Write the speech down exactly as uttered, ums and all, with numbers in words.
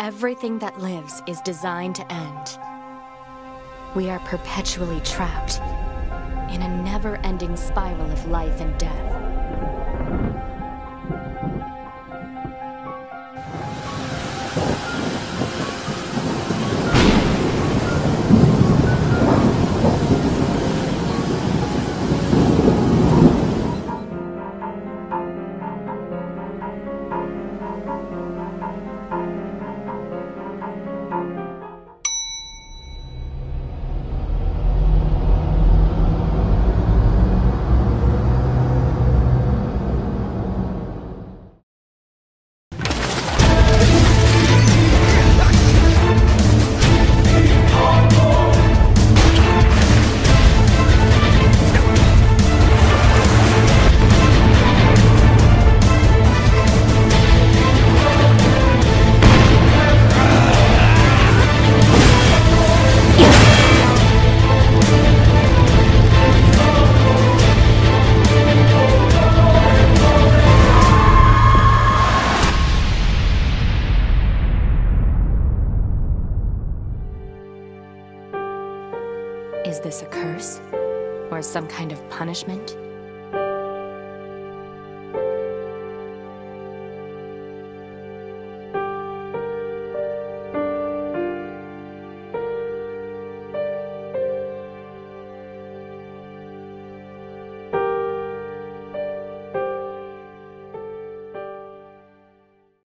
everything that lives is designed to end. We are perpetually trapped in a never-ending spiral of life and death. Is this a curse? Or some kind of punishment?